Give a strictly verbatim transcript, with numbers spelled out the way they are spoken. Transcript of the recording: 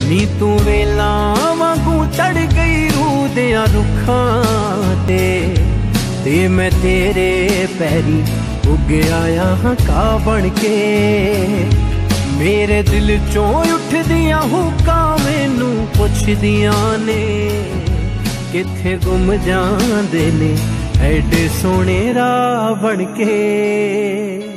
नी तू वेला वांगू चढ़ गई रूह दियां रुखां ते ते मैं तेरे पैरी उग आया हाँ का बन के। मेरे दिल चों उठदियां हुक्कां मैनू पुछदियां ने किथे गुम जांदे ने एडे सोहणे राह बन के।